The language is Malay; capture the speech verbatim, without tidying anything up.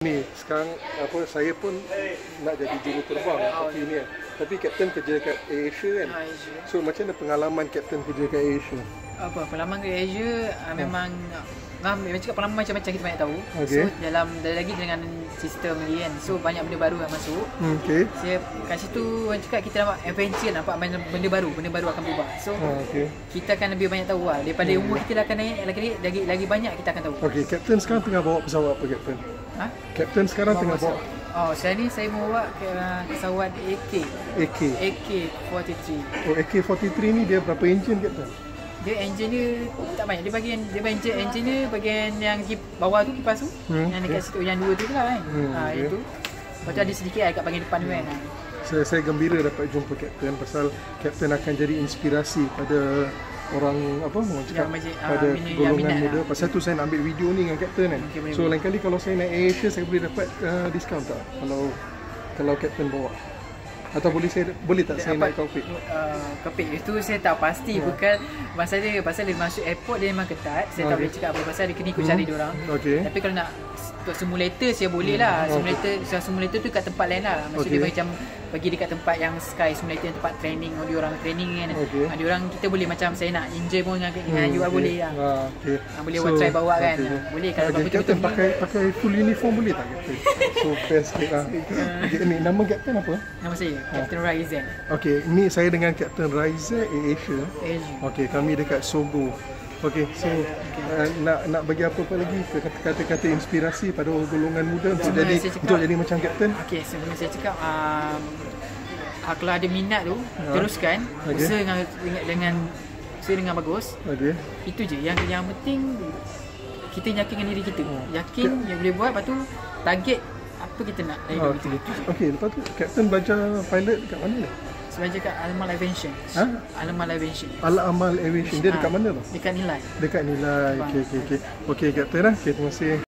Ni sekarang apa saya pun nak jadi juruterbang oh, tapi ni. Tapi kapten kerja kat Asia kan. Ah, Asia. So macam mana pengalaman kapten kerja kat Asia? Apa pengalaman ke Asia uh, memang Nah, memang cakap pengalaman macam-macam kita banyak tahu. Okay. So dalam lagi dengan sistem ni kan. So banyak benda baru yang masuk. Okay. Saya kat situ orang cakap kita nampak adventure, nampak benda baru, benda baru akan berubah. So Ah, okay. kita akan lebih banyak tahu lah. Daripada hmm. umur kita dah akan naik lagi lagi lagi banyak kita akan tahu. Okay, kapten sekarang tengah bawa pesawat apa kapten? Ha? Kapten sekarang tengah bawa Oh, sekarang ni saya bawa ke uh, pesawat A K. A K. A K empat puluh tiga. Oh, A K empat puluh tiga ni dia berapa enjin kapten? Dia enjin dia tak banyak. Dia bagian dia bagian enjin dia bagian yang kip, bawah tu kipas tu. Hmm, yang dekat okay. situ yang dua tu lah kan. Hmm, ha okay. itu. Lepas tu ada sedikit dekat bahagian depan tu kan. Saya saya gembira dapat jumpa kapten pasal kapten akan jadi inspirasi pada orang apa orang cakap majid, pada uh, golongan muda. lah. Pasal tu saya nak ambil video ni dengan kapten kan. Okay, so lain kali kalau saya naik Asia saya boleh dapat uh, diskaun tak kalau kalau kapten bawa? Atau boleh saya boleh tak dia saya naik kokpit? Uh, kokpit itu saya tak pasti yeah. bukan pasal dia pasal dia masuk airport dia memang ketat. Saya okay. tak boleh cakap apa pasal dia kena ikut hmm. cari dia orang. Okay. Tapi kalau nak untuk simulator saya boleh lah. Hmm. Simulator okay. simulator tu kat tempat lain lah. Maksud okay. dia macam bagi dekat tempat yang Sky Simulator, tempat training, dia orang training kan. Okay. Dia orang kita boleh macam saya nak enjoy pun dengan dengan hmm, you okay. boleh lah. Ah, okay. ha, boleh so, try bawa kan. Okay. Ha, boleh kalau okay, betul pakai pakai full uniform boleh tak kapten? So best sikit lah. Okay, ni nama kapten apa? Nama saya Kapten ha. Raizan. Okey, ni saya dengan Kapten Raizan Asia. Asia. Okey, kami dekat Sogo. Okey, so okay. Uh, nak nak bagi apa-apa lagi kata-kata inspirasi pada golongan muda untuk jadi cakap, untuk jadi macam kapten? Okey, sebelum saya cakap um, kalau ada minat tu ha. teruskan okay. usaha dengan dengan usaha dengan bagus. Okey. Itu je yang yang penting kita yakinkan diri kita. Ha. Yakin okay. yang boleh buat, lepas tu target apa kita nak dari hidup okay. kita. Okey, lepas tu kapten belajar pilot dekat mana ni? Saya belajar kat Al-Amal Aviation. Ha? Al-Amal Aviation. Al-Amal Aviation. Dia dekat ha. mana tu? Dekat Nilai. Dekat Nilai. Okey, okey, okey. Okey, kapten lah. Okey, terima kasih.